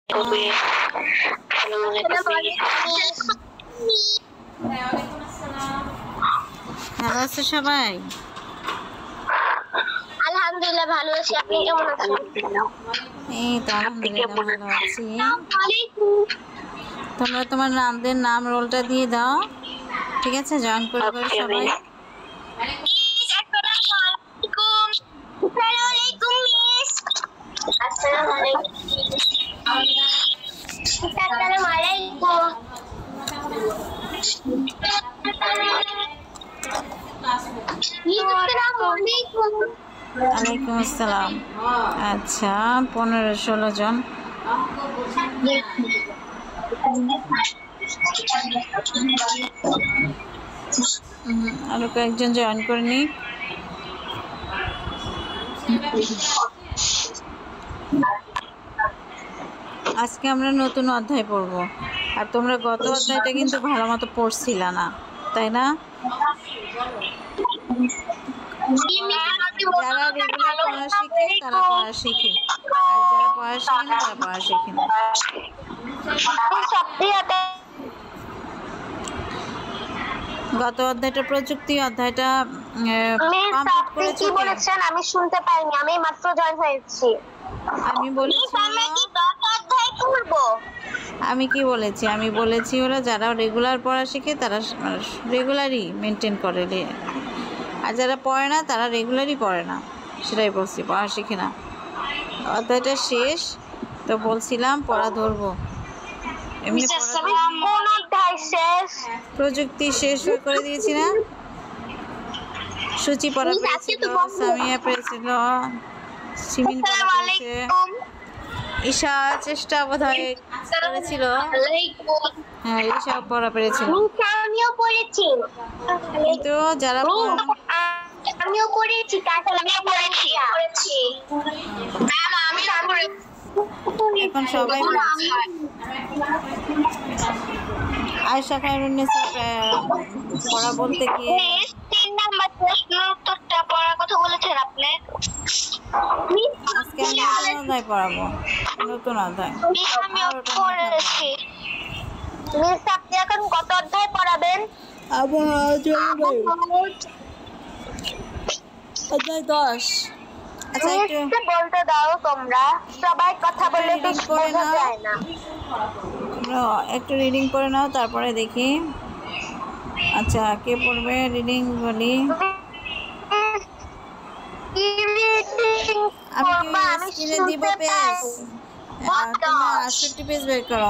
কবে ভালো আছে সবাই? আলহামদুলিল্লাহ ভালো আছি। আপনি কেমন আছেন? এই তো আলহামদুলিল্লাহ ভালো আছি। তোমরা তোমার নামদের নাম রোলটা দিয়ে দাও, ঠিক আছে? জয়েন করে করে সবাই। ওয়ালাইকুম আসসালাম। আচ্ছা, 15-16 জন। আরো কয়েকজন জয়েন করে নি। আজকে আমরা নতুন অধ্যায় পড়ব। আর তোমরা গত অধ্যায়টা কিন্তু ভালো মতো পড়ছিল না, তাই না? যারা রেগুলার পড়া শিখে তারা পড়া শিখে, আর যারা পড়া শিখে না তারা পড়া শিখে না। গত অধ্যায়টা প্রযুক্তি অধ্যায়টা কমপ্লিট করেছো? কি বলেছেন আমি শুনতে পাইনি, আমি মাত্র জয়েন হয়েছি। আমি বলেছি আমি কি বলেছি? আমি বলেছি ওরা যারা রেগুলার পড়া শিখে তারা রেগুলারই মেনটেন করে, আর যারা পড়ে না তারা রেগুলারই পড়ে না, সেটাই বলছি, পড়া শিখে না। অধ্যায়টা শেষ তো বলছিলাম পড়া ধরবো। এমনি প্রযুক্তি শেষ করে দিয়েছি না? সূচি পড়া পেয়েছিল, সামিয়া পেয়েছিল, সিমিন পড়া পেয়েছে, ঈশা চেষ্টা বোধহয় করেছিল। হ্যাঁ, ঈশা পড়া পেরেছিল। কিন্তু যারা আমিও করেছি, এখন সবাই আয়েশা খায়রুন্নেসা পড়া বলতে গিয়ে 3 নাম্বার প্রশ্নের উত্তরটা পড়ার কথা বলেছেন আপনি। আজকে আমি নতুন অধ্যায় পড়াবো, নতুন অধ্যায়। মিস আপনি এখন কত অধ্যায় পড়াবেন? অধ্যায় 10। আচ্ছা, একটু বলতে দাও, তোমরা সবাই কথা বললে তো বোঝা যায় না। একটু রিডিং করে নাও, তারপরে দেখি। আচ্ছা, কে পড়বে? রিডিং বলি। আমি স্ক্রিনে দিব পেজ। তোমরা 68 পেজ বের করো,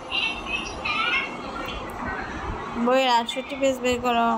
বইয়ের 68 পেজ বের করো।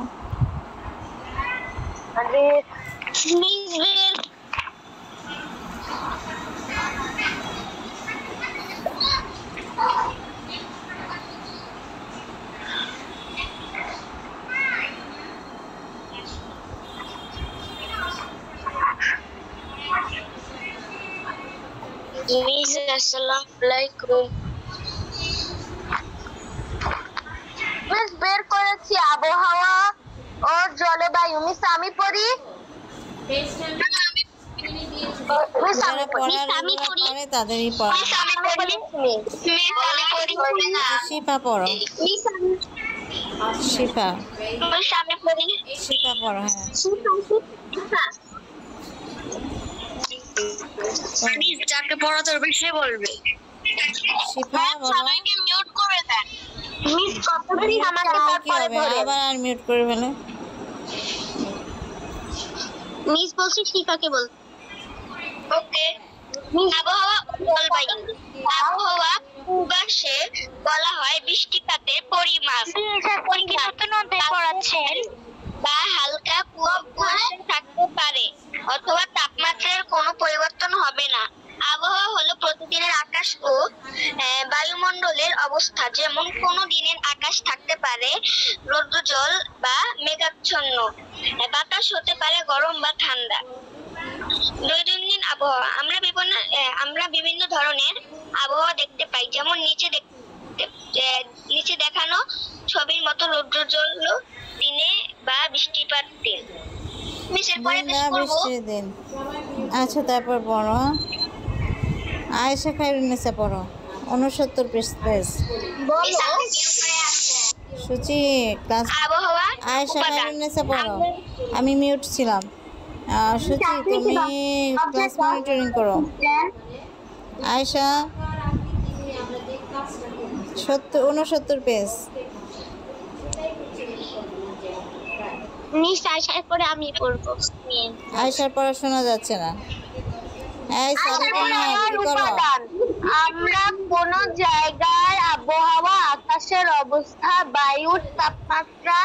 বের করেছি আবহাওয়া ও জলবায়ু। মিস আমি পড়ি। তাদেরই পড়া। শিফা পড়ো, শিফা শিফা পড়ো। হ্যাঁ, যাকে পড়াতে হবে সে বলবে। শিফা বলো। সবাইকে মিউট করে দেন। মিস কতদিন আমাকে তারপরে ধরে আবার আর মিউট করে ফেলে। মিস বলছি শিফাকে বল। ওকে। আবহাওয়া ও জলবায়ু। আবহাওয়া পূর্বাভাসে বলা হয় বৃষ্টিপাতের পরিমাণ পড়াচ্ছেন বা হালকা কুয়াশা থাকতে পারে অথবা তাপমাত্রার কোনো পরিবর্তন হবে না। আবহাওয়া হলো প্রতিদিনের আকাশ ও বায়ুমণ্ডলের অবস্থা। যেমন কোনো দিনের আকাশ থাকতে পারে রৌদ্রোজ্জ্বল বা মেঘাচ্ছন্ন, বাতাস হতে পারে গরম বা ঠান্ডা। দৈনন্দিন আবহাওয়া। আমরা বিভিন্ন ধরনের আবহাওয়া দেখতে পাই, যেমন নিচে দেখানো ছবির মতো রৌদ্রোজ্জ্বল দিনে বা বৃষ্টিপাত দিন। বৃষ্টির দিন। আচ্ছা, তারপর পড়ো। আয়েশা খায়রুন্নেসা পড়ো। 69 পেজ। সুচি ক্লাস আবহাওয়া আয়েশা উপাদান। মেরুন্নেসা পড়ো, আমি মিউট ছিলাম। সুচি তুমি ক্লাস মনিটরিং করো। আয়েশা 69 পেজ। নিশ্চয় আসার পরে আমি পড়বো। আয়েশার পড়াশোনা যাচ্ছে না। এই সাবিনা কি করো? আমরা কোন জায়গার আবহাওয়া, আকাশের অবস্থা, বায়ুর তাপমাত্রা,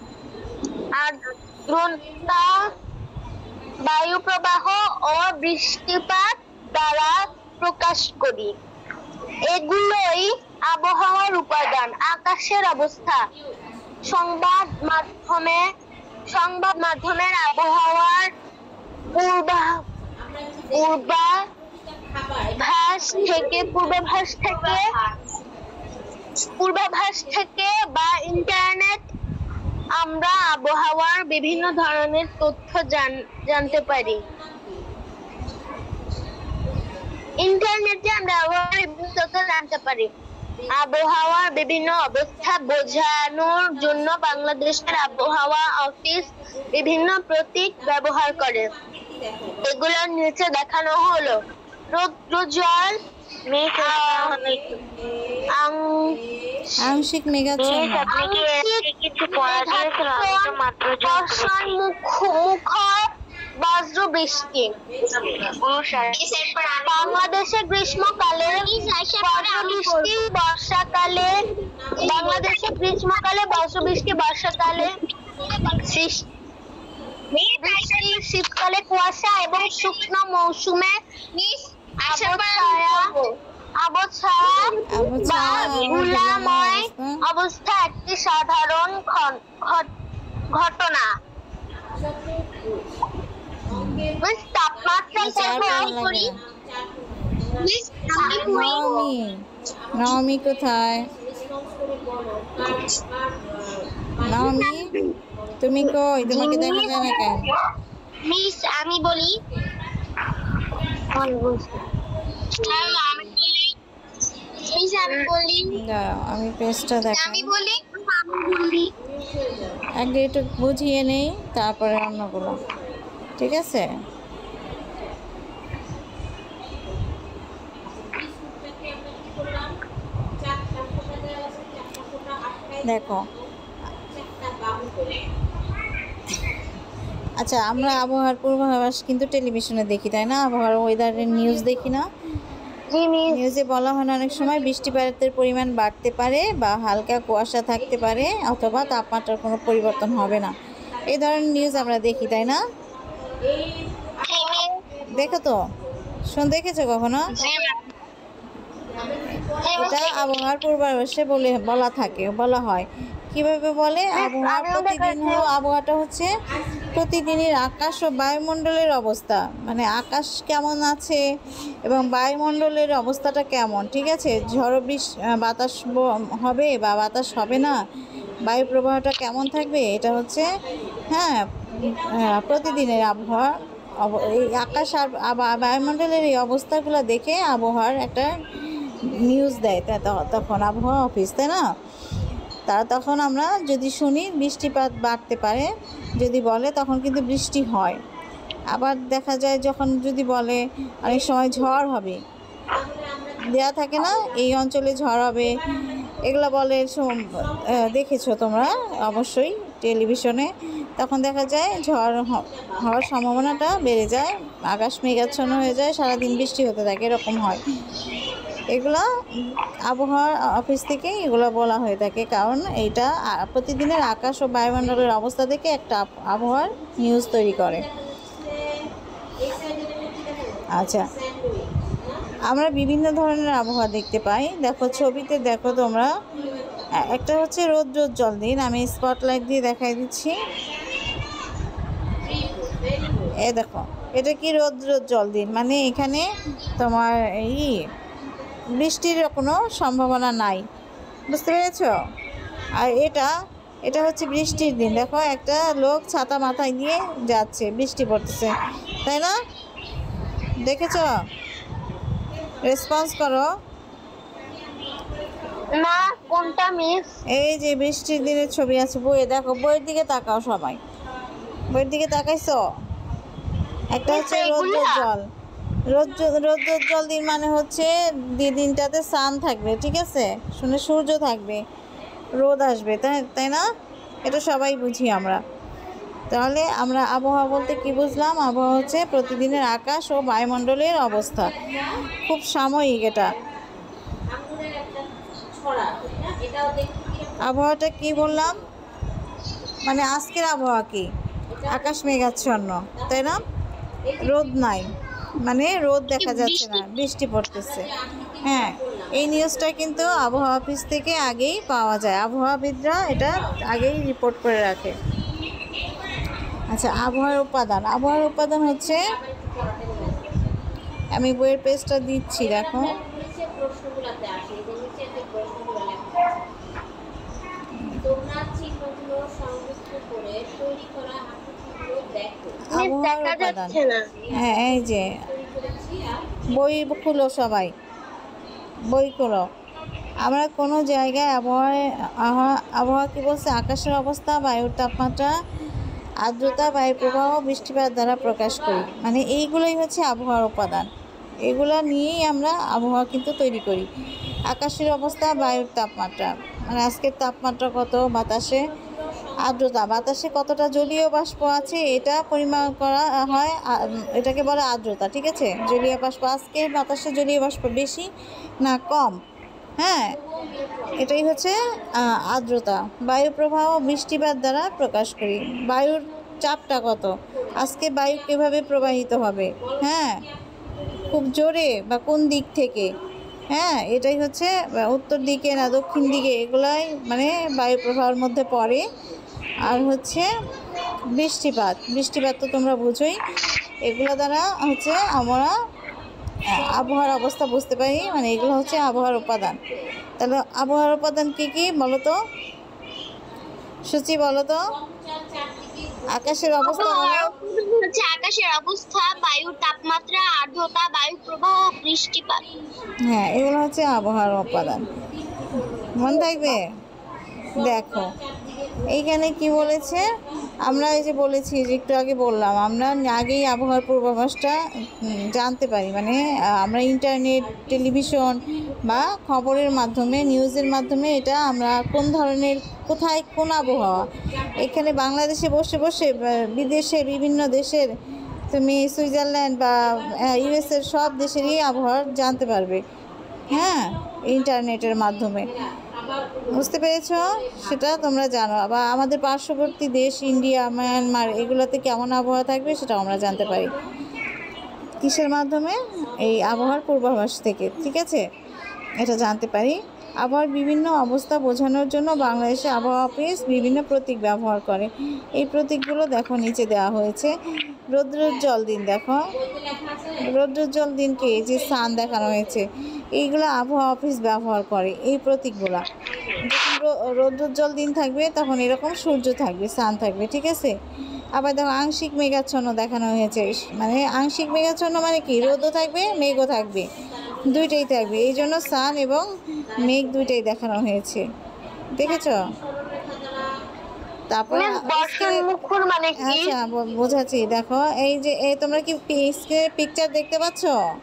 আর্দ্রতা, বায়ু প্রবাহ ও বৃষ্টিপাত দ্বারা প্রকাশ করি। এগুলোই আবহাওয়ার উপাদান। আকাশের অবস্থা সংবাদ মাধ্যমের আবহাওয়ার পূর্বাভাস থেকে বা ইন্টারনেট আমরা আবহাওয়ার বিভিন্ন ধরনের তথ্য জানতে পারি। ইন্টারনেটে আমরা আবহাওয়ার বিভিন্ন তথ্য জানতে পারি। আবহাওয়ার বিভিন্ন অবস্থা বোঝানোর জন্য বাংলাদেশের আবহাওয়া অফিস বিভিন্ন প্রতীক ব্যবহার করে। এগুলোর নিচে দেখানো হলো রৌদ্রোজ্জ্বল, আংশিক মেঘাচ্ছন্ন, মুখর বজ্র বৃষ্টি। বাংলাদেশে গ্রীষ্মকালে বজ্রবৃষ্টি, বর্ষাকালে বাংলাদেশে গ্রীষ্মকালে বজ্রবৃষ্টি, বর্ষাকালে বৃষ্টি, শীতকালে কুয়াশা এবং শুকনো মৌসুমে আবছায়া বা ধুলাময় অবস্থা একটি সাধারণ ঘটনা। তাপমাত্রা নবমী কোথায়? নবমী তুমি কই? তোমাকে দেখা যায় না কেন? মিস আমি বলি, আমি পেজটা দেখাই। আমি বলি আগে একটু বুঝিয়ে নেই, তারপরে অন্যগুলো, ঠিক আছে? দেখো, আচ্ছা আমরা আবহাওয়ার পূর্বাভাস কিন্তু টেলিভিশনে দেখি, তাই না? আবহাওয়ার ওয়েদারের নিউজ দেখি না? নিউজে বলা হয় না অনেক সময় বৃষ্টিপাতের পরিমাণ বাড়তে পারে বা হালকা কুয়াশা থাকতে পারে অথবা তাপমাত্রার কোনো পরিবর্তন হবে না। এই ধরনের নিউজ আমরা দেখি, তাই না? দেখো তো, দেখেছো কখনো? এটা আবহাওয়ার পূর্বাভাসে বলা হয়। কিভাবে বলে? আবহাওয়াটা হচ্ছে প্রতিদিনের আকাশ ও বায়ুমণ্ডলের অবস্থা, মানে আকাশ কেমন আছে এবং বায়ুমণ্ডলের অবস্থাটা কেমন, ঠিক আছে? ঝড়ো বাতাস হবে বা বাতাস হবে না, বায়ু প্রবাহটা কেমন থাকবে, এটা হচ্ছে প্রতিদিনের আবহাওয়া। এই আকাশ আর বায়ুমণ্ডলের এই অবস্থাগুলো দেখে আবহাওয়ার একটা নিউজ দেয় তখন আবহাওয়া অফিস, তাই না? তখন আমরা যদি শুনি বৃষ্টিপাত বাড়তে পারে, যদি বলে তখন কিন্তু বৃষ্টি হয়। আবার দেখা যায় যখন যদি বলে অনেক সময় ঝড় হবে, দেয়া থাকে না এই অঞ্চলে ঝড় হবে, এগুলো বলে, দেখেছো তোমরা অবশ্যই টেলিভিশনে। তখন দেখা যায় ঝড় হওয়ার সম্ভাবনাটা বেড়ে যায়, আকাশ মেঘাচ্ছন্ন হয়ে যায়, সারাদিন বৃষ্টি হতে থাকে, এরকম হয়। এগুলো আবহাওয়ার অফিস থেকে এগুলো বলা হয়ে থাকে, কারণ এইটা প্রতিদিনের আকাশ ও বায়ুমণ্ডলের অবস্থা থেকে একটা আবহাওয়ার নিউজ তৈরি করে। আচ্ছা, আমরা বিভিন্ন ধরনের আবহাওয়া দেখতে পাই। দেখো ছবিতে, দেখো তোমরা, একটা হচ্ছে রৌদ্রোজ্জ্বল দিন, আমি স্পটলাইট দিয়ে দেখাই দিচ্ছি। দেখো, এটা কি রৌদ্রোজ্জ্বল দিন, মানে এখানে তোমার বৃষ্টির কোনো সম্ভাবনা নাই, বুঝতে পেরেছ? আর এটা হচ্ছে বৃষ্টির দিন। দেখো একটা লোক ছাতা মাথায় নিয়ে যাচ্ছে, বৃষ্টি পড়তেছে, তাই না? দেখেছ? রেসপন্স করো। না, কোনটা মিস? এই যে বৃষ্টির দিনের ছবি আছে বইয়ে, দেখো বইয়ের দিকে তাকাও সবাই, বইয়ের দিকে তাকাইছো? একটা হচ্ছে রৌদ্রের জল। রৌদ্রের জল দিন মানে হচ্ছে দিনটাতে সান থাকবে, ঠিক আছে, শুনে সূর্য থাকবে, রোদ আসবে, তাই তাই না? এটা সবাই বুঝি আমরা। তাহলে আমরা আবহাওয়া বলতে কি বুঝলাম? আবহাওয়া হচ্ছে প্রতিদিনের আকাশ ও বায়ুমণ্ডলের অবস্থা, খুব সাময়িক এটা। আবহাওয়াটা কি বললাম, মানে আজকের আবহাওয়া কি? আকাশ মেঘাচ্ছন্ন, তাই না? রোদ নাই, মানে রোদ দেখা যাচ্ছে না, বৃষ্টি পড়তেছে। হ্যাঁ, এই নিউজটা কিন্তু আবহাওয়া অফিস থেকে আগেই পাওয়া যায়, আবহাওয়াবিদরা এটা আগেই রিপোর্ট করে রাখে। আচ্ছা, আবহাওয়ার উপাদান। আবহাওয়ার উপাদান হচ্ছে, আমি বইয়ের পেজটা দিচ্ছি, দেখো। আবহাওয়ার উপাদান, হ্যাঁ, এই যে বই খুলো সবাই, বই খুলো। আমরা কোনো জায়গায় আবহাওয়া কী বলছে? আকাশের অবস্থা, বায়ুর তাপমাত্রা, আর্দ্রতা, বায়ুর প্রবাহ, বৃষ্টিপাত দ্বারা প্রকাশ করি। মানে এইগুলোই হচ্ছে আবহাওয়ার উপাদান, এগুলো নিয়েই আমরা আবহাওয়া কিন্তু তৈরি করি। আকাশের অবস্থা, বায়ুর তাপমাত্রা, মানে আজকের তাপমাত্রা কত, বাতাসে আর্দ্রতা, বাতাসে কতটা জলীয় বাষ্প আছে এটা পরিমাপ করা হয়, এটাকে বলে আর্দ্রতা, ঠিক আছে? জলীয় বাষ্প, আজকে বাতাসে জলীয় বাষ্প বেশি না কম, হ্যাঁ, এটাই হচ্ছে আর্দ্রতা। বায়ু প্রবাহ, বৃষ্টিপাত দ্বারা প্রকাশ করি। বায়ুর চাপটা কত, আজকে বায়ু কীভাবে প্রবাহিত হবে, হ্যাঁ, খুব জোরে বা কোন দিক থেকে, হ্যাঁ, এটাই হচ্ছে উত্তর দিকে না দক্ষিণ দিকে, এগুলাই মানে বায়ু প্রবাহের মধ্যে পড়ে। আর হচ্ছে বৃষ্টিপাত, বৃষ্টিপাত তো তোমরা বুঝোই। এগুলো দ্বারা হচ্ছে আমরা আবহাওয়ার অবস্থা বুঝতে পারি, মানে এগুলো হচ্ছে আবহাওয়ার উপাদান। তাহলে আবহাওয়ার উপাদান কী কী বলো তো, সূচি বলো তো? আকাশের অবস্থা হচ্ছে আকাশের অবস্থা, বায়ুর তাপমাত্রা, আর্দ্রতা, বায়ু প্রবাহ, বৃষ্টিপাত। হ্যাঁ, এগুলো হচ্ছে আবহাওয়ার উপাদান, মনে থাকবে। দেখো এইখানে কি বলেছে, আমরা এই যে বলেছি যে একটু আগে বললাম, আমরা আগেই আবহাওয়ার পূর্বাভাসটা জানতে পারি, মানে আমরা ইন্টারনেট, টেলিভিশন বা খবরের মাধ্যমে, নিউজের মাধ্যমে এটা আমরা কোন ধরনের, কোথায় কোন আবহাওয়া, এখানে বাংলাদেশে বসে বসে বিদেশে বিভিন্ন দেশের, তুমি সুইজারল্যান্ড বা ইউএসের সব দেশেরই আবহাওয়া জানতে পারবে, হ্যাঁ, ইন্টারনেটের মাধ্যমে। বুঝতে পেরেছ? সেটা তোমরা জানো। বা আমাদের পার্শ্ববর্তী দেশ ইন্ডিয়া, মায়ানমার, এগুলোতে কেমন আবহাওয়া থাকবে সেটাও আমরা জানতে পারি। কিসের মাধ্যমে? এই আবহাওয়ার পূর্বাভাস থেকে, ঠিক আছে, এটা জানতে পারি। আবহাওয়ার বিভিন্ন অবস্থা বোঝানোর জন্য বাংলাদেশে আবহাওয়া অফিস বিভিন্ন প্রতীক ব্যবহার করে। এই প্রতীকগুলো দেখো নিচে দেওয়া হয়েছে। রৌদ্রোজ্জ্বল দিন, দেখো রৌদ্রোজ্জ্বল দিনকে এই যে সান দেখানো হয়েছে, এইগুলো আবহাওয়া অফিস ব্যবহার করে এই প্রতীকগুলা। যখন রৌদ্রোজ্জ্বল দিন থাকবে তখন এরকম সূর্য থাকবে, সান থাকবে, ঠিক আছে। আবার দেখো আংশিক মেঘাচ্ছন্ন দেখানো হয়েছে, মানে আংশিক মেঘাচ্ছন্ন মানে কি, রোদও থাকবে মেঘও থাকবে, দুইটাই থাকবে, এই জন্য সান এবং মেঘ দুইটাই দেখানো হয়েছে, দেখেছ? তারপর আচ্ছা বোঝাচ্ছি, দেখো এই যে তোমরা কি পিকচার দেখতে পাচ্ছ?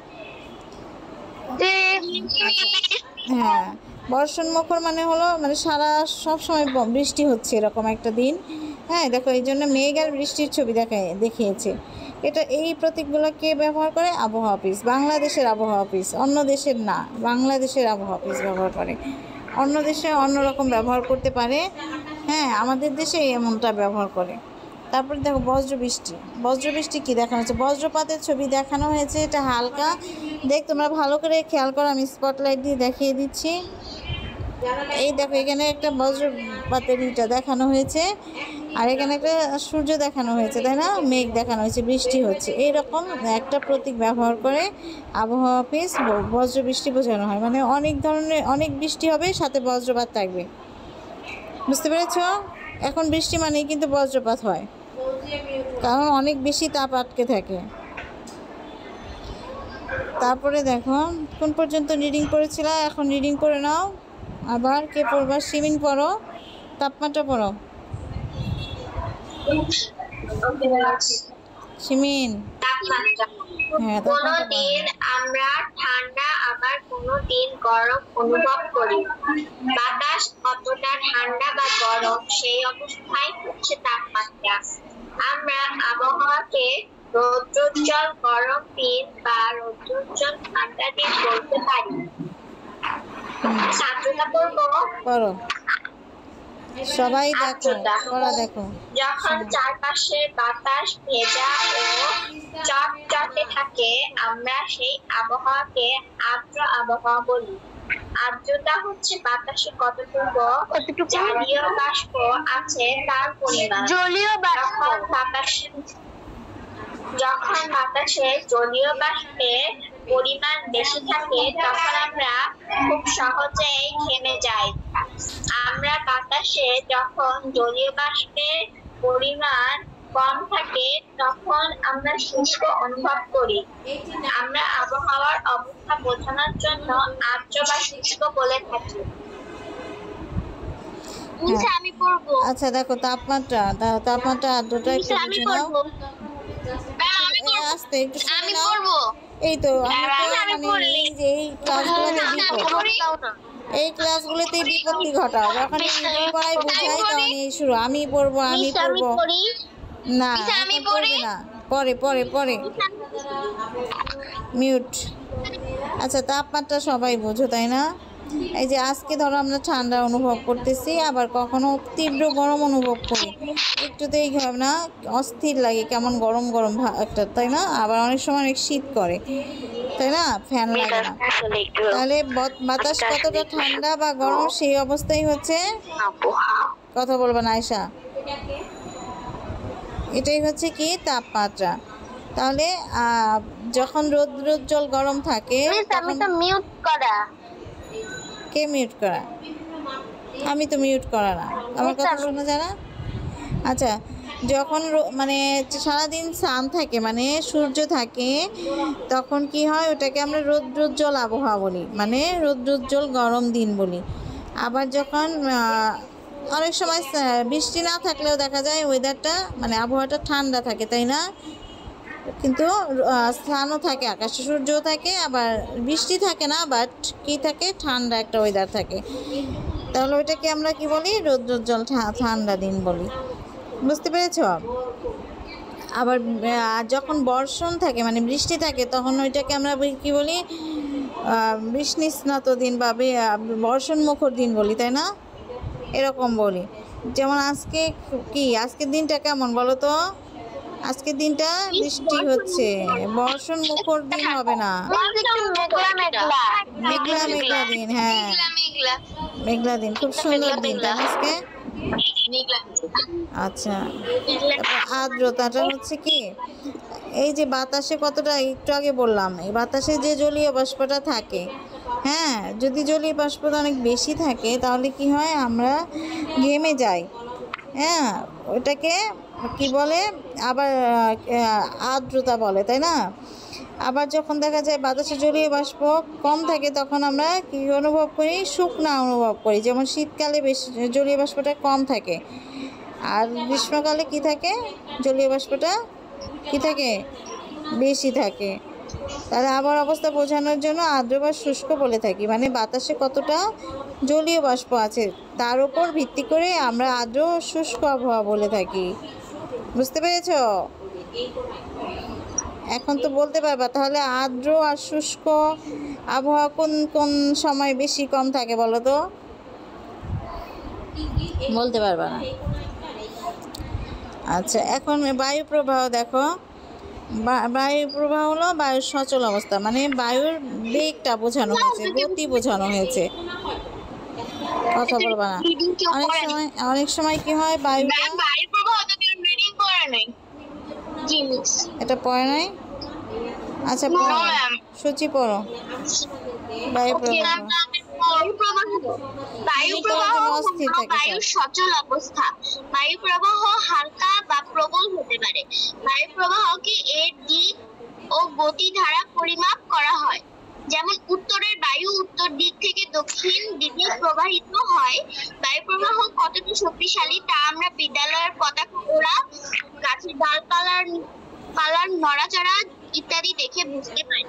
হ্যাঁ, বর্ষণ মুখর মানে হলো মানে সব সময় বৃষ্টি হচ্ছে এরকম একটা দিন, হ্যাঁ, দেখো এই জন্য মেঘ আর বৃষ্টির ছবি দেখিয়েছে। এটা এই প্রতীকগুলো কে ব্যবহার করে? আবহাওয়া অফিস, বাংলাদেশের আবহাওয়া অফিস, অন্য দেশের না, বাংলাদেশের আবহাওয়া অফিস ব্যবহার করে। অন্য দেশে অন্যরকম ব্যবহার করতে পারে, হ্যাঁ, আমাদের দেশে এমনটা ব্যবহার করে। তারপরে দেখো বজ্রবৃষ্টি, বজ্রবৃষ্টি কী দেখানো হয়েছে? বজ্রপাতের ছবি দেখানো হয়েছে, এটা হালকা, দেখ তোমরা ভালো করে খেয়াল করো, আমি স্পটলাইট দিয়ে দেখিয়ে দিচ্ছি। এই দেখো এখানে একটা বজ্রপাতের ইটা দেখানো হয়েছে, আর এখানে একটা সূর্য দেখানো হয়েছে, তাই না, মেঘ দেখানো হয়েছে, বৃষ্টি হচ্ছে, এইরকম একটা প্রতীক ব্যবহার করে আবহাওয়া অফিস বজ্রবৃষ্টি বোঝানো হয়, মানে অনেক ধরনের অনেক বৃষ্টি হবে, সাথে বজ্রপাত থাকবে। বুঝতে পেরেছ? এখন বৃষ্টি মানেই কিন্তু বজ্রপাত হয়, কারণ অনেক বেশি তাপ আটকে থাকে। তারপরে দেখো কোন পর্যন্ত রিডিং করেছিলা, এখন রিডিং করে নাও। আবার কে পড়বা? শিমিন পড়ো, তাপমাত্রা পড়ো। শিমিন, তাপমাত্রা। হ্যাঁ কোনো তাপমাত্রা পড়ো। দিন আমরা ঠান্ডা আবার কোনো দিন গরম অনুভব করি। বাতাস কতটা ঠান্ডা বা গরম সেই অবস্থায় হচ্ছে তাপমাত্রা। আমরা আবহাওয়াকে রৌদ্রোজ্জ্বল গরম দিন বা রৌদ্রোজ্জ্বল ঠান্ডা দিন বলতে পারি। আর্দ্রতা পড়বো। পড়ো, সবাই দেখো, আর্দ্রতা। পড়া দেখো। যখন চারপাশে বাতাস ভেজা ও চটচটে থাকে আমরা সেই আবহাওয়াকে আর্দ্র আবহাওয়া বলি। আর্দ্রতা হচ্ছে বাতাসে কতটুকু জলীয় বাষ্প আছে তার পরিমাণ। যখন বাতাসে জলীয় বাষ্পের পরিমাণ বেশি থাকে তখন আমরা খুব সহজেই ঘেমে যাই। আমরা বাতাসে যখন জলীয় বাষ্পের পরিমাণ কম থাকে তখন আমরা শুষ্ক অনুভব করি। আমরা আবহাওয়ার অবস্থা বোঝানোর জন্য আর্দ্র বা শুষ্ক বলে থাকি। আমি পড়বো। আচ্ছা দেখো, তাপমাত্রা আর্দ্রতা একটু বুঝে নাও। আস্তে একটু শুনে নাও। এই তো আমি তো মানে এই যে এই ক্লাসগুলোতে বিপত্তি ঘটাও। যখন পড়াই বুঝাই তখন এই শুরু, আমি পড়বো। না এখন পড়বে না, পরে মিউট। আচ্ছা, তাপমাত্রা সবাই বোঝো তাই না? এই যে আজকে ধরো আমরা ঠান্ডা অনুভব করতেছি, আবার কখনো তীব্র গরম অনুভব করি। একটুতেই না অস্থির লাগে, কেমন গরম গরম একটা, তাই না? আবার অনেক সময় অনেক শীত করে, তাই না? ফ্যান লাগে না। তাহলে বাতাস কতটা ঠান্ডা বা গরম সেই অবস্থাই হচ্ছে কথা বলবে না আয়শা, এটাই হচ্ছে কি তাপমাত্রা। তাহলে যখন রৌদ্রোজ্জ্বল গরম থাকে তখন মিউট করা। কে মিউট করা? আমি তো মিউট করা না, আমার কথা শোনা যায় না? আচ্ছা, যখন মানে সারাদিন সান থাকে মানে সূর্য থাকে তখন কি হয়, ওটাকে আমরা রৌদ্রোজ্জ্বল আবহাওয়া বলি, মানে রৌদ্রোজ্জ্বল গরম দিন বলি। আবার যখন অনেক সময় বৃষ্টি না থাকলেও দেখা যায় ওয়েদারটা মানে আবহাওয়াটা ঠান্ডা থাকে, তাই না? কিন্তু সানও থাকে, আকাশে সূর্যও থাকে, আবার বৃষ্টি থাকে না, বাট কি থাকে, ঠান্ডা একটা ওয়েদার থাকে। তাহলে ওইটাকে আমরা কি বলি? রৌদ্রোজ্জ্বল ঠান্ডা দিন বলি। বুঝতে পেরেছ? আবার যখন বর্ষণ থাকে মানে বৃষ্টি থাকে তখন ওইটাকে আমরা কি বলি? বৃষ্ণিস্নাত দিন বা বর্ষণ মুখর দিন বলি, তাই না? এরকম বলি। যেমন আজকের দিনটা কেমন বলো তো? আজকের দিনটা বৃষ্টি হচ্ছে, বর্ষণ মুখর দিন হবে না, মেঘলা দিন। হ্যাঁ, মেঘলা দিন, খুব সুন্দর দিন আজকে। আচ্ছা, আর্দ্রতাটা হচ্ছে কি, এই যে বাতাসে কতটা, একটু আগে বললাম, এই বাতাসে যে জলীয় বাষ্পটা থাকে, হ্যাঁ, যদি জলীয় বাষ্পটা অনেক বেশি থাকে তাহলে কি হয়, আমরা ঘেমে যাই। হ্যাঁ, ওটাকে কি বলে আবার আর্দ্রতা বলে, তাই না? আবার যখন দেখা যায় বাতাসে জলীয় বাষ্প কম থাকে তখন আমরা কি অনুভব করি? শুকনা অনুভব করি। যেমন শীতকালে বেশি জলীয় বাষ্পটা কম থাকে, আর গ্রীষ্মকালে কি থাকে? জলীয় বাষ্পটা কি থাকে? বেশি থাকে। তাহলে আবার অবস্থা বোঝানোর জন্য আর্দ্র বা শুষ্ক বলে থাকি, মানে বাতাসে কতটা জলীয় বাষ্প আছে তার উপর ভিত্তি করে আমরা আর্দ্র শুষ্ক আবহাওয়া বলে থাকি। বুঝতে পেরেছ? এখন তো বলতে পারবা তাহলে আর্দ্র আর শুষ্ক আবহাওয়া কোন কোন সময় বেশি কম থাকে বলো তো? বলতে পারবা না। আচ্ছা, এখন বায়ু প্রবাহ দেখো। বায়ু প্রবাহ হলো বায়ুর সচল অবস্থা, মানে বায়ুর বেগটা বোঝানো হয়েছে, গতি বোঝানো হয়েছে। কথা বলবা না। অনেক সময় কি হয়, বায়ুটা এটা পড়ে নাই। আচ্ছা, সূচি পড়ো। বায়ু প্রবাহ বায়ুর সচল অবস্থা। বায়ু প্রবাহ হালকা বা প্রবল হতে পারে। বায়ু প্রবাহকে এর দিক ও গতি দ্বারা পরিমাপ করা হয়। যেমন উত্তরের বায়ু উত্তর দিক থেকে দক্ষিণ দিকে প্রবাহিত হয়। বায়ু প্রবাহ কতটা শক্তিশালী তা আমরা বিদ্যালয়ের পতাকা ওড়া, গাছের ডালপালার নড়াচড়া ইত্যাদি দেখে বুঝতে পারি।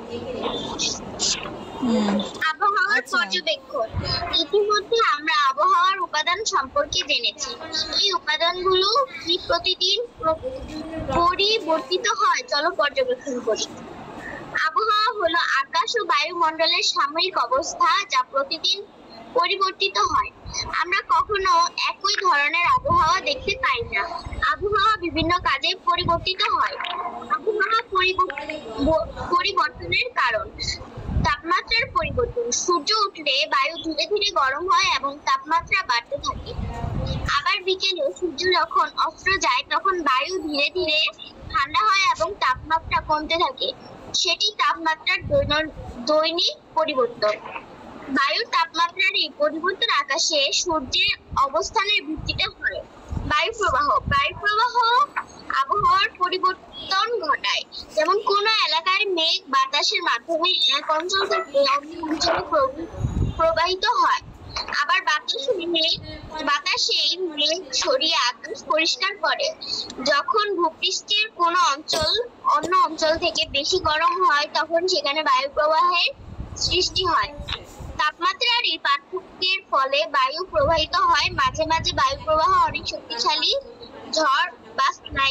আবহাওয়ার আচ্ছা। পর্যবেক্ষণ। ইতিমধ্যে আমরা আবহাওয়ার উপাদান সম্পর্কে জেনেছি। এই উপাদানগুলো কি প্রতিদিন পরিবর্তিত হয়? চলো পর্যবেক্ষণ করি। আবহাওয়া হলো আকাশ ও বায়ুমণ্ডলের সাময়িক অবস্থা যা প্রতিদিন পরিবর্তিত হয়। আমরা কখনো একই ধরনের আবহাওয়া দেখতে পাই না। আবহাওয়া বিভিন্ন কাজে পরিবর্তিত হয়। আবহাওয়া পরিবর্তনের কারণ: তাপমাত্রার পরিবর্তন। সূর্য উঠলে বায়ু ধীরে ধীরে গরম হয় এবং তাপমাত্রা বাড়তে থাকে। আবার বিকেলে সূর্য যখন অস্ত যায় তখন বায়ু ধীরে ধীরে ঠান্ডা হয় এবং তাপমাত্রা কমতে থাকে। সেটি তাপমাত্রার দৈনিক পরিবর্তন। বায়ুর তাপমাত্রার এই পরিবর্তন আকাশে সূর্যের অবস্থানের ভিত্তিতে হয়। বায়ু প্রবাহ আবহাওয়ার পরিবর্তন ঘটায়। যেমন কোনো এলাকার মেঘ বাতাসের মাধ্যমে এক অঞ্চল থেকে অন্য অঞ্চলে প্রবাহিত হয়। আবার বাতাসে মেঘ ছড়িয়ে আকাশ পরিষ্কার করে। যখন ভূপৃষ্ঠের কোনো অঞ্চল অন্য অঞ্চল থেকে বেশি গরম হয় তখন সেখানে বায়ু প্রবাহের সৃষ্টি হয়। তাপমাত্রার এই পার্থক্যের ফলে বায়ু প্রবাহিত হয়। মাঝে মাঝে বায়ু প্রবাহ অনেক শক্তিশালী ঝড় বা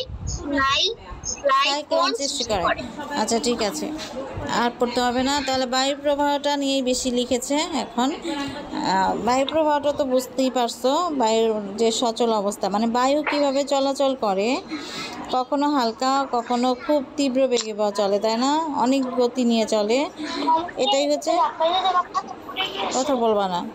সাইক্লোন সৃষ্টি করে। আচ্ছা ঠিক আছে, আর পড়তে হবে না। তাহলে বায়ু প্রবাহটা নিয়েই বেশি লিখেছে এখন। বায়ু প্রবাহটা তো বুঝতেই পারছো, বায়ুর যে সচল অবস্থা, মানে বায়ু কিভাবে চলাচল করে, কখনো হালকা কখনো খুব তীব্র বেগে চলে, তাই না? অনেক গতি নিয়ে চলে। এটাই হচ্ছে, কথা বলবা না,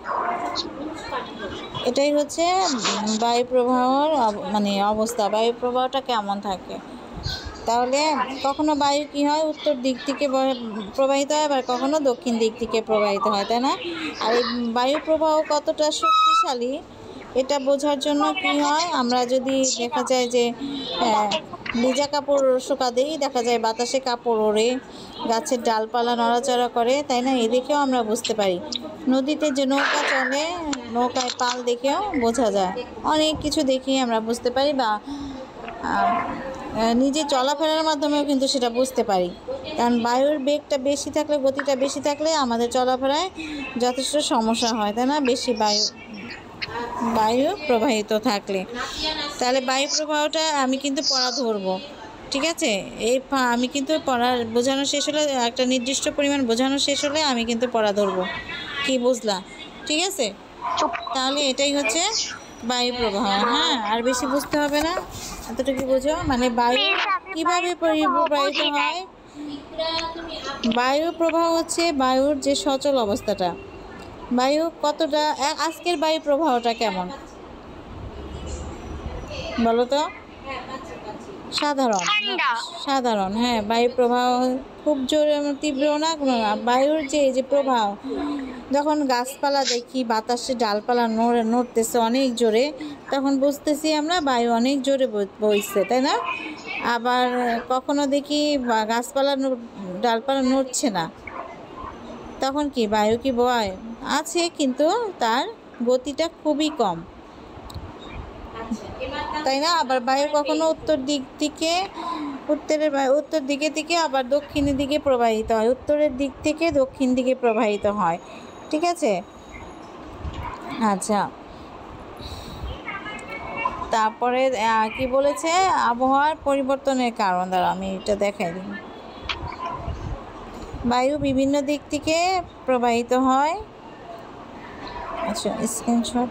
এটাই হচ্ছে বায়ু প্রবাহর মানে অবস্থা। বায়ু প্রবাহটা কেমন থাকে? তাহলে কখনো বায়ু কি হয়, উত্তর দিক থেকে প্রবাহিত হয়, আবার কখনো দক্ষিণ দিক থেকে প্রবাহিত হয়, তাই না? আর এই বায়ু প্রবাহ কতটা শক্তিশালী এটা বোঝার জন্য কি হয়, আমরা যদি দেখা যায় যে ভিজা কাপড় শুকা দিই, দেখা যায় বাতাসে কাপড় ওড়ে, গাছের ডালপালা নড়াচড়া করে, তাই না? এ দেখেও আমরা বুঝতে পারি। নদীতে যে নৌকা চলে, নৌকায় পাল দেখেও বোঝা যায়। অনেক কিছু দেখেই আমরা বুঝতে পারি, বা নিজে চলাফেরার মাধ্যমেও কিন্তু সেটা বুঝতে পারি। কারণ বায়ুর বেগটা বেশি থাকলে, গতিটা বেশি থাকলে আমাদের চলাফেরায় যথেষ্ট সমস্যা হয়, তাই না? বেশি বায়ু প্রবাহিত থাকলে। তাহলে বায়ু প্রবাহটা আমি কিন্তু পড়া ধরবো, ঠিক আছে? আমি কিন্তু পড়ার বোঝানো শেষ হলে, একটা নির্দিষ্ট পরিমাণ বোঝানো শেষ হলে আমি কিন্তু পড়া ধরবো। কি বুঝলা? ঠিক আছে, তাহলে এটাই হচ্ছে বায়ু প্রবাহ। হ্যাঁ, আর বেশি বুঝতে হবে না, এতটুকু বোঝো। মানে বায়ু কিভাবে প্রবাহিত হয়। বায়ু প্রবাহ হচ্ছে বায়ুর যে সচল অবস্থাটা। বায়ু কতটা, আজকের বায়ু প্রবাহটা কেমন বলো তো? সাধারণ। হ্যাঁ, বায়ু প্রবাহ খুব জোরে তীব্র না, বায়ুর যে প্রবাহ, যখন গাছপালা দেখি বাতাসে ডালপালা নড়তেছে অনেক জোরে, তখন বুঝতেছি আমরা বায়ু অনেক জোরে বইছে, তাই না? আবার কখনো দেখি গাছপালা ডালপালা নড়ছে না, তখন কি বায়ু কি বয় আছে, কিন্তু তার গতিটা খুবই কম, তাই না? আবার বায়ু কখনো উত্তর দিকে থেকে আবার দক্ষিণের দিকে প্রবাহিত হয়, উত্তরের দিক থেকে দক্ষিণ দিকে প্রবাহিত হয়, ঠিক আছে? আচ্ছা, তারপরে কি বলেছে, আবহাওয়ার পরিবর্তনের কারণ। দ্বারা আমি এটা দেখাই দিই। বায়ু বিভিন্ন দিক থেকে প্রবাহিত হয়। আচ্ছা, স্ক্রিনশট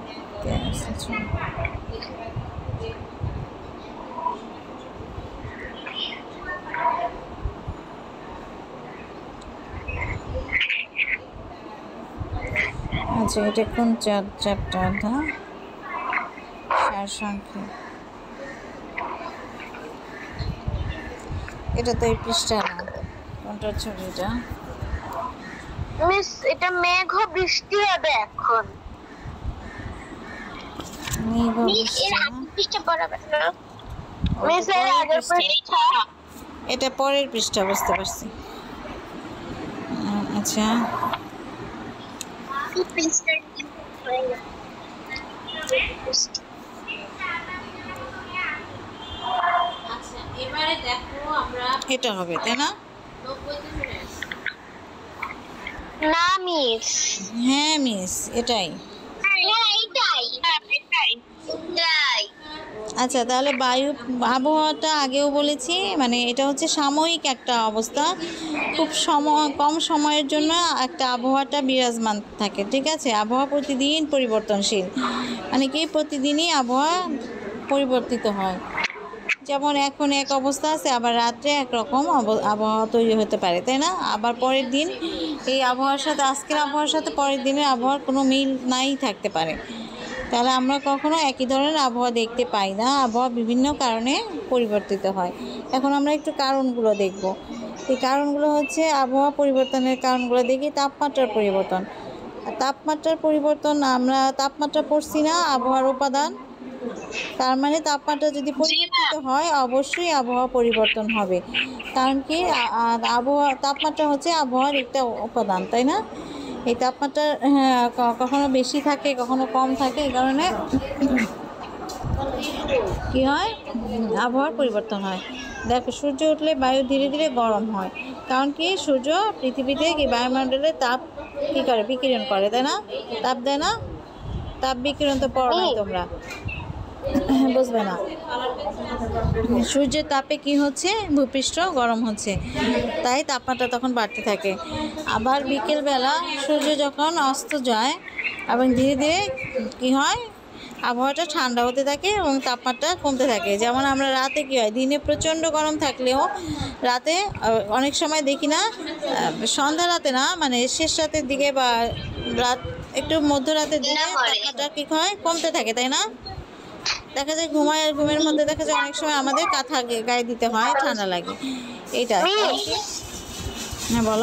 আচ্ছা, এটা কোন চ্যাপ্টার? সারসংক্ষেপ। এটা তো এই পৃষ্ঠা না, কোনটার ছবি এটা? মিস, এটা মেঘ বৃষ্টি হবে এখন। এটা পরের পৃষ্ঠা, বুঝতে পারছি। আচ্ছা, এবারে দেখো আমরা এটা হবে তাই না? 90 তে চলে আসি। না মিস, হ্যাঁ মিস, এটাই। এটাই। আচ্ছা, তাহলে বায়ু আবহাওয়াটা আগেও বলেছি, মানে এটা হচ্ছে সাময়িক একটা অবস্থা, খুব কম সময়ের জন্য একটা আবহাওয়াটা বিরাজমান থাকে, ঠিক আছে? আবহাওয়া প্রতিদিন পরিবর্তনশীল, মানে কি প্রতিদিনই আবহাওয়া পরিবর্তিত হয়। যেমন এখন এক অবস্থা আছে, আবার রাত্রে একরকম আবহাওয়া তৈরি হতে পারে, তাই না? আবার পরের দিন এই আবহাওয়ার সাথে, আজকের আবহাওয়ার সাথে পরের দিনের আবহাওয়ার কোনো মিল নাই থাকতে পারে। তাহলে আমরা কখনো একই ধরনের আবহাওয়া দেখতে পাই না, আবহাওয়া বিভিন্ন কারণে পরিবর্তিত হয়। এখন আমরা একটু কারণগুলো দেখব। এই কারণগুলো হচ্ছে আবহাওয়া পরিবর্তনের কারণগুলো দেখি। তাপমাত্রার পরিবর্তন, তাপমাত্রার পরিবর্তন, আমরা তাপমাত্রা পড়ছি না, আবহাওয়ার উপাদান। তার মানে তাপমাত্রা যদি পরিবর্তিত হয় অবশ্যই আবহাওয়া পরিবর্তন হবে, কারণ কি আবহাওয়া, তাপমাত্রা হচ্ছে আবহাওয়ার একটা উপাদান, তাই না? এই তাপমাত্রা কখনো বেশি থাকে, কখনো কম থাকে, এই কারণে কী হয়, আবহাওয়ার পরিবর্তন হয়। দেখো, সূর্য উঠলে বায়ু ধীরে ধীরে গরম হয়, কারণ কি সূর্য পৃথিবীতে কি বায়ুমণ্ডলে তাপ কী করে, বিকিরণ করে, তাই না? তাপ দেয় না? তাপ বিকিরণ তো পড়ো না তোমরা, বুঝবে না। সূর্যের তাপে কি হচ্ছে, ভূপৃষ্ঠ গরম হচ্ছে, তাই তাপমাত্রা তখন বাড়তে থাকে। আবার বিকেলবেলা সূর্য যখন অস্ত যায় এবং ধীরে ধীরে কী হয়, আবহাওয়াটা ঠান্ডা হতে থাকে এবং তাপমাত্রা কমতে থাকে। যেমন আমরা রাতে কী হয়, দিনে প্রচণ্ড গরম থাকলেও রাতে অনেক সময় দেখি না, সন্ধ্যা রাতে না, মানে শেষ রাতের দিকে বা রাত একটু মধ্যরাতের দিকে তাপমাত্রা কী হয়, কমতে থাকে, তাই না? দেখা যায় ঘুমের মধ্যে দেখা যায় অনেক সময় আমাদের কাঁথা গায়ে দিতে হয়, ঠান্ডা লাগে। এইটা, হ্যাঁ বলো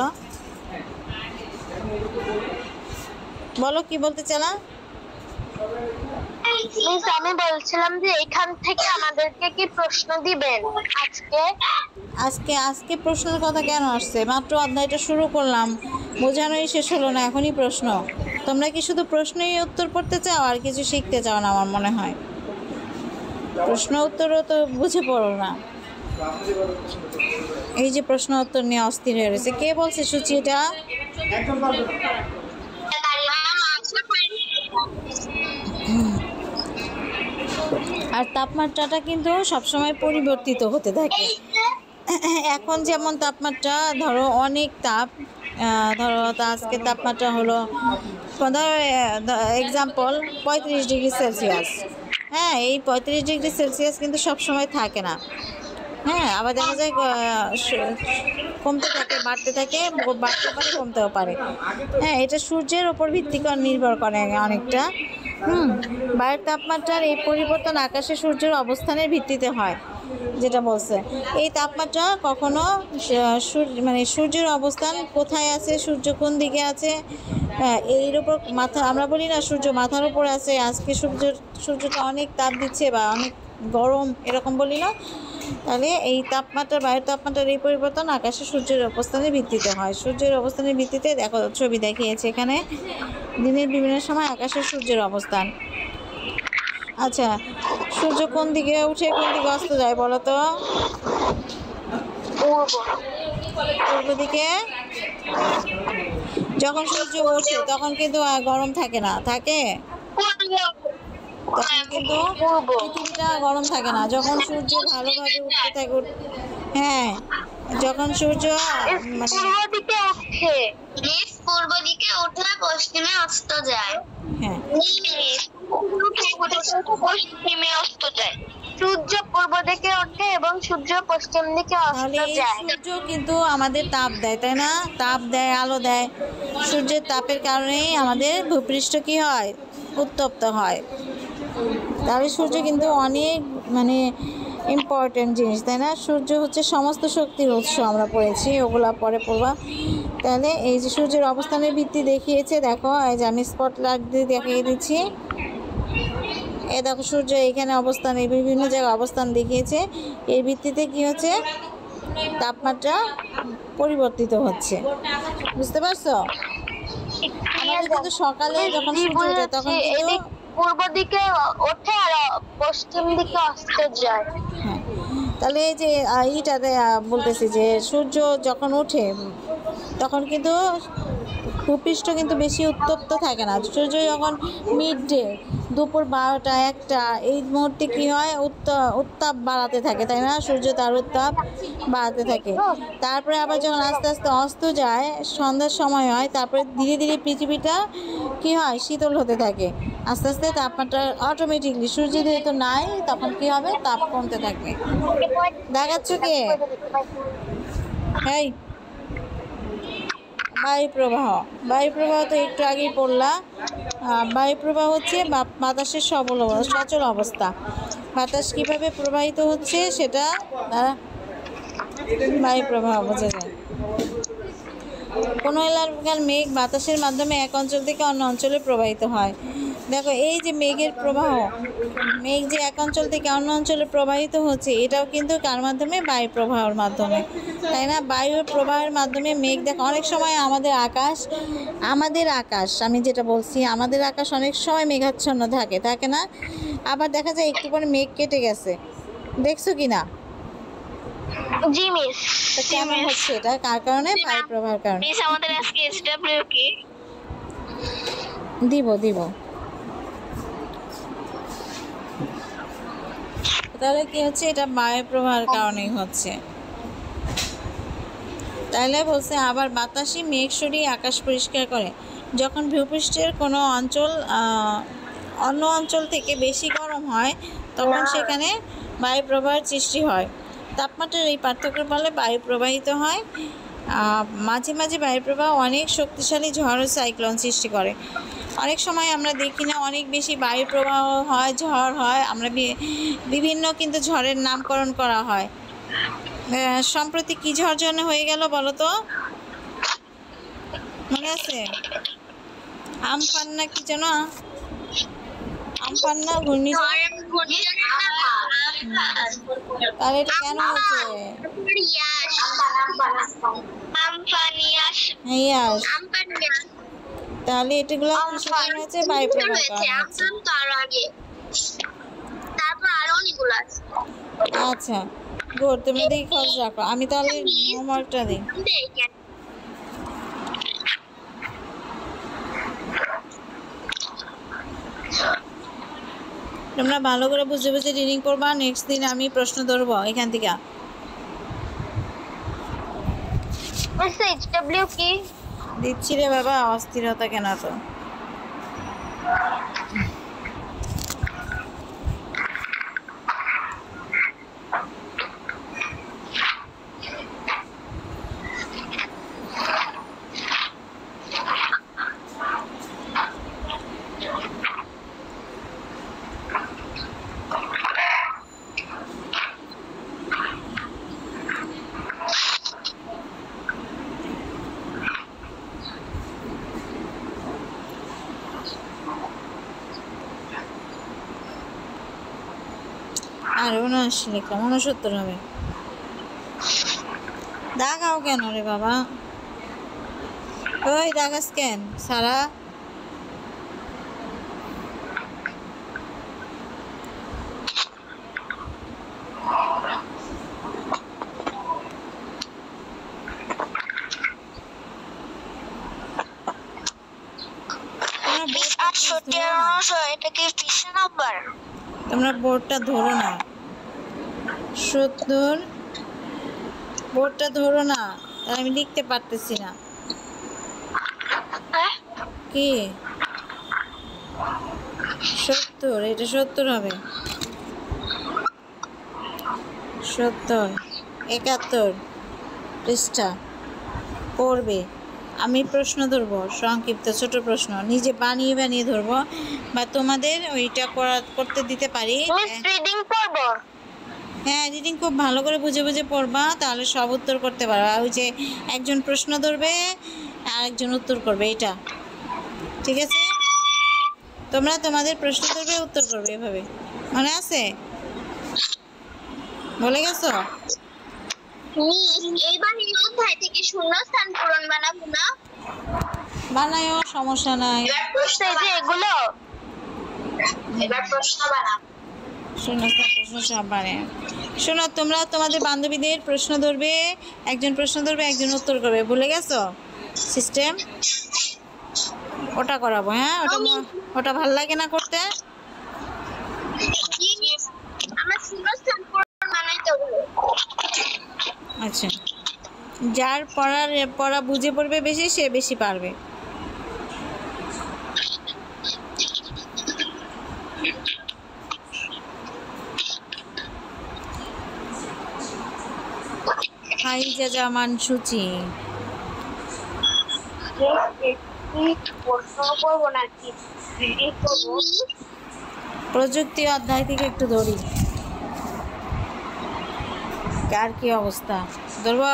বলো কি বলতে চালা? মিস, আমি বলছিলাম যে এখান থেকে আমাদেরকে কি প্রশ্ন দিবেন আজকে? আজকে প্রশ্নের কথা কেন আসছে? মাত্র অধ্যায়টা শুরু করলাম, বোঝানোই শেষ হলো না, এখনই প্রশ্ন। তোমরা কি শুধু প্রশ্নই উত্তর পড়তে চাও, আর কিছু শিখতে চাও না? আমার মনে হয় প্রশ্ন উত্তরও তো বুঝে পড়ো না। এই যে প্রশ্ন উত্তর নিয়ে অস্থির হয়ে রয়েছে, কে বলছে সুচি এটা? আর তাপমাত্রাটা কিন্তু সবসময় পরিবর্তিত হতে থাকে। এখন যেমন তাপমাত্রা, ধরো অনেক তাপ, ধরো আজকে তাপমাত্রা হলো, ধরো এক্সাম্পল 35 ডিগ্রি সেলসিয়াস। হ্যাঁ, এই 35 ডিগ্রি সেলসিয়াস কিন্তু সবসময় থাকে না। হ্যাঁ, আবার দেখা যায় কমতে থাকে, বাড়তে থাকে, বাড়তে পারে, কমতেও পারে। হ্যাঁ, এটা সূর্যের ওপর ভিত্তি করে নির্ভর করে অনেকটা। বায়ুর তাপমাত্রার এই পরিবর্তন আকাশে সূর্যের অবস্থানের ভিত্তিতে হয়, যেটা বলছে। এই তাপমাত্রা কখনো মানে সূর্যের অবস্থান কোথায় আছে, সূর্য কোন দিকে আছে, এর উপর মাথা, আমরা বলি না সূর্য মাথার উপর আছে, আজকে সূর্যটা অনেক তাপ দিচ্ছে বা অনেক গরম, এরকম বলি না? তাহলে এই তাপমাত্রা, বায়ুর তাপমাত্রার এই পরিবর্তন আকাশে সূর্যের অবস্থানের ভিত্তিতে হয়। সূর্যের অবস্থানের ভিত্তিতে দেখো ছবি দেখিয়েছে এখানে, দিনের বিভিন্ন সময় আকাশে সূর্যের অবস্থান। আচ্ছা, সূর্য কোন দিকে উঠে কোন দিকে অস্ত যায় বলো তো? পূর্ব দিকে। যখন সূর্য ওঠে তখন কিন্তু গরম থাকে না, থাকে? তখন কিন্তু পৃথিবীটা গরম থাকে না, যখন সূর্য ভালোভাবে উঠতে থাকে। হ্যাঁ, যখন সূর্য মানে পূর্ব দিকে উঠলে পশ্চিমে অস্ত যায়। হ্যাঁ, পশ্চিমে অস্ত যায়। সূর্য পূর্ব দিকে ওঠে এবং সূর্য পশ্চিম দিকে অস্ত যায়। সূর্য কিন্তু আমাদের তাপ দেয়, তাই না? তাপ দেয়, আলো দেয়। সূর্যের তাপের কারণেই আমাদের ভূপৃষ্ঠ কি হয়, উত্তপ্ত হয়। তাহলে সূর্য কিন্তু অনেক মানে ইম্পর্টেন্ট জিনিস, তাই না? সূর্য হচ্ছে সমস্ত শক্তির উৎস, আমরা পড়েছি, ওগুলা পরে পড়বা। তাহলে এই যে সূর্যের অবস্থানের ভিত্তি দেখিয়েছে, দেখো এই যে আমি স্পটলাইট দিয়ে দেখিয়ে দিচ্ছি। এই দেখো সূর্য এখানে অবস্থান, এই বিভিন্ন জায়গায় অবস্থান দেখিয়েছে। এর ভিত্তিতে কি হচ্ছে, তাপমাত্রা পরিবর্তিত হচ্ছে, বুঝতে পারছো? আমাদের কিন্তু সকালে যখন সূর্য ওঠে তখন কিন্তু পূর্ব দিকে ওঠে আর পশ্চিম দিকে অস্ত যায়। হ্যাঁ, তাহলে এই যে এইটাতে বলতেছি যে সূর্য যখন ওঠে তখন কিন্তু ভূপৃষ্ঠ কিন্তু বেশি উত্তপ্ত থাকে না। সূর্য যখন মিড ডে দুপুর 12টা 1টা এই মুহূর্তে কী হয়, উত্তাপ বাড়াতে থাকে, তাই না? সূর্য তার উত্তাপ বাড়াতে থাকে। তারপরে আবার যখন আস্তে আস্তে অস্ত যায়, সন্ধ্যার সময় হয়, তারপরে ধীরে ধীরে পৃথিবীটা কী হয়, শীতল হতে থাকে। আস্তে আস্তে তাপমাত্রা অটোমেটিকলি সূর্য যেহেতু নাই তখন কী হবে, তাপ কমতে থাকবে। দেখাচ্ছ কে? এই বায়ুপ্রবাহ, বায়ুপ্রবাহ তো একটু আগেই পড়লা। বায়ুপ্রবাহ হচ্ছে বাতাসের সচল অবস্থা। বাতাস কিভাবে প্রবাহিত হচ্ছে সেটা বায়ুপ্রবাহ বোঝা যায়। কোনো এলাকার মেঘ বাতাসের মাধ্যমে এক অঞ্চল থেকে অন্য অঞ্চলে প্রবাহিত হয়। দেখো এই যে মেঘের প্রবাহ, মেঘ যে এক অঞ্চল থেকে অন্য অঞ্চলে প্রবাহিত হচ্ছে, এটাও কিন্তু কার মাধ্যমে? বায়ু প্রবাহের মাধ্যমে, তাই না? বায়ুর প্রবাহের মাধ্যমে মেঘ, দেখো অনেক সময় আমাদের আকাশ আমি যেটা বলছি, আমাদের আকাশ অনেক সময় মেঘাচ্ছন্ন থাকে না? আবার দেখা যায় একটু পরে মেঘ কেটে গেছে, দেখছো কি না? জি মিস। কেমন হচ্ছে এটা? কার কারণে? বায়ু প্রবাহের কারণে। মিস আমাদের আজকে এসডব্লিউ কি দিব তাহলে কি হচ্ছে, এটা বায়ু প্রবাহের কারণেই হচ্ছে। তাইলে বলছে আবার বাতাসই মেঘ সরিয়ে আকাশ পরিষ্কার করে। যখন ভূপৃষ্ঠের কোনো অঞ্চল অন্য অঞ্চল থেকে বেশি গরম হয় তখন সেখানে বায়ু প্রবাহের সৃষ্টি হয়। তাপমাত্রার এই পার্থক্যের ফলে বায়ু প্রবাহিত হয়। মাঝে মাঝে বায়ু প্রবাহ অনেক শক্তিশালী ঝড় ও সাইক্লোন সৃষ্টি করে। অনেক সময় আমরা দেখি না, অনেক বেশি বায়ু প্রবাহ হয়, ঝড় হয়, আমরা বিভিন্ন কিন্তু ঝড়ের নামকরণ করা হয়। সম্প্রতি কি ঝড় জন্য হয়ে গেল বলো তো, মনে আছে? আমফান না কি যেন, আমফান না ঘূর্ণিঝড়? তাহলে এটা কেন হচ্ছে? ইয়াস, তাহলে এটাগুলো কিসের কারণে হচ্ছে? বায়ু প্রবাহের কারণে হচ্ছে। আচ্ছা গুড, তুমি দেখি খোঁজ রাখো, আমি তাহলে হোমওয়ার্কটা দিই। তোমরা ভালো করে বুঝে বুঝে রিডিং করবা, নেক্সট দিন আমি প্রশ্ন ধরবো এখান থেকে। এইচডব্লিউ কি দিচ্ছি রে বাবা, অস্থিরতা কেন তো? আর 79 লিখলাম, 69 হবে। দাগাও কেন রে বাবা? ওই দাগাস কেন সারা? তোমরা বোর্ডটা ধরো না, 70 বোর্ডটা ধরো না, তাহলে আমি লিখতে পারতেছি না। কি 70? এটা 70 হবে। 70 71 পৃষ্ঠা পড়বে। আমি প্রশ্ন ধরবো, সংক্ষিপ্ত ছোট প্রশ্ন, নিজে বানিয়ে বানিয়ে ধরবো, বা তোমাদের ওইটা করতে দিতে পারি। রিডিং পড়বো? হ্যাঁ, রিডিং খুব ভালো করে বুঝে বুঝে পড়বা, তাহলে সব উত্তর করতে পারবা। ওই যে একজন প্রশ্ন ধরবে আর একজন উত্তর করবে, এটা ঠিক আছে? তোমরা তোমাদের প্রশ্ন ধরবে, উত্তর করবে, এভাবে মনে আছে? বলে গেছো? মিস এইবার এই অধ্যায় থেকে শূন্যস্থান পূরণ বানাবো না? বানায়ও, সমস্যা নাই। প্রশ্ন যে এগুলো এবার প্রশ্ন বানাবো। শূন্যস্থান প্রশ্ন সব বানায়। শোনো, তোমরা তোমাদের বান্ধবীদের প্রশ্ন ধরবে, একজন প্রশ্ন ধরবে, একজন উত্তর করবে। ভুলে গেছো সিস্টেম? ওটা করাবো। হ্যাঁ, ওটা ভাল লাগে না করতে? আমরা শূন্যস্থান পূরণ বানাইতে হবে। আচ্ছা, যার পড়া বুঝে পড়বে বেশি, সে বেশি পারবে। হাই জামান সূচি। প্রশ্ন করবো নাকি? প্রযুক্তি অধ্যায় থেকে একটু ধরি, কার কি অবস্থা ধরবো?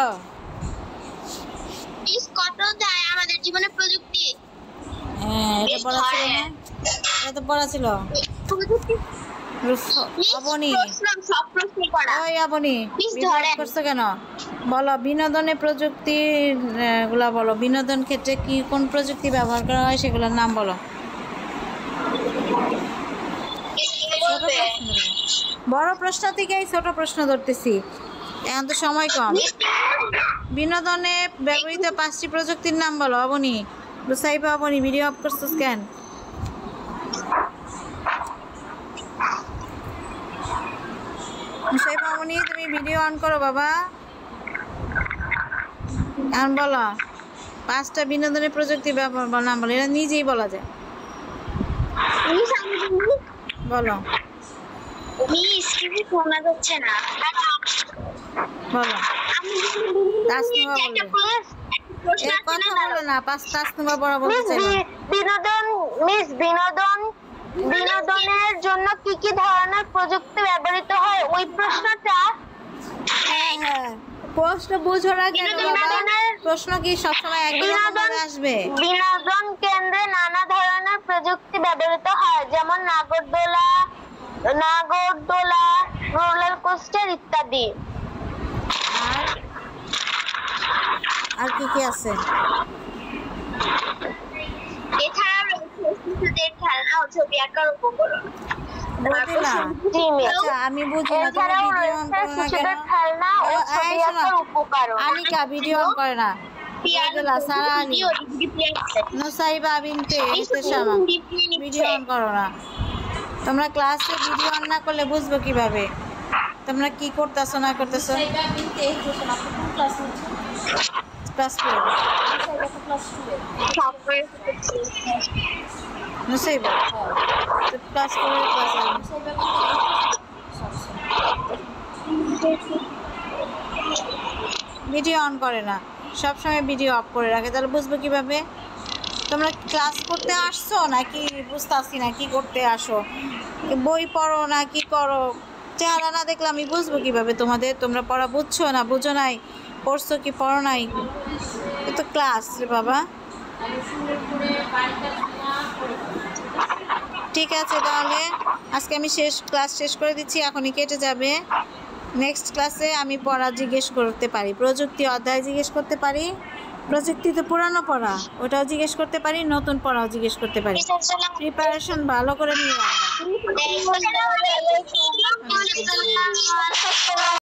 কত যায় আমাদের জীবনে প্রযুক্তি? হ্যাঁ, এটা পড়া ছিল না? এটা তো পড়া ছিল। প্রযুক্তি আপনি সব প্রশ্ন পড়া। ওই আপনি বিরক্ত করছো কেন? বলো, বিনোদনে প্রযুক্তি গুলা বলো। বিনোদন ক্ষেত্রে কি কোন প্রযুক্তি ব্যবহার করা হয় সেগুলোর নাম বলো। ছোট প্রশ্ন ধরবো। বড় প্রশ্ন থেকে ছোট প্রশ্ন ধরতেছি, এখন তো সময় কম। বিনোদনে ব্যবহৃত 5টি প্রযুক্তির নাম বলো। অবনি, রুসাইফা অবনি, ভিডিও অফ করছো কেন? রুসাইফা অবনি, তুমি ভিডিও অন করো বাবা। এখন বলো 5টা বিনোদনের প্রযুক্তি ব্যবহার নাম বলো। এটা নিজেই বলা যায়, বলো। মিস কিছু শোনা যাচ্ছে না। বলো। তাসনুবা বলবে। এ কথা বলো না, 5 তাসনুবা বড় বলতে চাই না। বিনোদনের জন্য কি কি ধরনের প্রযুক্তি ব্যবহৃত হয়? ওই প্রশ্নটা হ্যাঁ হ্যাঁ, প্রশ্ন বুঝো না কেন বাবা? প্রশ্ন কি সবসময় একভাবে আসবে? বিনোদন কেন্দ্রে নানা ধরনের প্রযুক্তি ব্যবহৃত হয়, যেমন নাগরদোলা, রোলার কোস্টার ইত্যাদি। আর কি কি আছে? এছাড়া রয়েছে শিশুদের খেলনা ও ছবি আঁকার উপকরণ। বুঝলাম। আচ্ছা, আমি বুঝি না, তুমি ভিডিও অন করো না কেন? এই শোনো, আনিকা ভিডিও অন করে না। ইয়াদুল্লাহ, সারা আলী, নুসাইবা বিনতে ইহতেশামা, ভিডিও অন করো না। তোমরা ক্লাসে ভিডিও অন না করলে বুঝবো কিভাবে তোমরা কি করতেছো না করতেছো? ক্লাস 4। নুসাইবা ক্লাস 4 এর ক্লাস। ভিডিও অন করে না, সবসময় ভিডিও অফ করে রাখে, তাহলে বুঝবো কিভাবে? তোমরা ক্লাস করতে আসছো নাকি বুঝতে আসছি না কি করতে আসো? বই পড়ো না কি করো? চেহারা না দেখলে আমি বুঝবো কিভাবে তোমাদের? তোমরা পড়া বুঝছো না বুঝো নাই, পড়ছো কি পড়ো নাই? এ তো ক্লাস রে বাবা। ঠিক আছে, তাহলে আজকে আমি ক্লাস শেষ করে দিচ্ছি, এখনই কেটে যাবে। নেক্সট ক্লাসে আমি পড়া জিজ্ঞেস করতে পারি, প্রযুক্তি অধ্যায় জিজ্ঞেস করতে পারি, প্রযুক্তি তো পুরানো পড়া ওটাও জিজ্ঞেস করতে পারি, নতুন পড়াও জিজ্ঞেস করতে পারি। প্রিপারেশন ভালো করে নিয়ে রাখবা।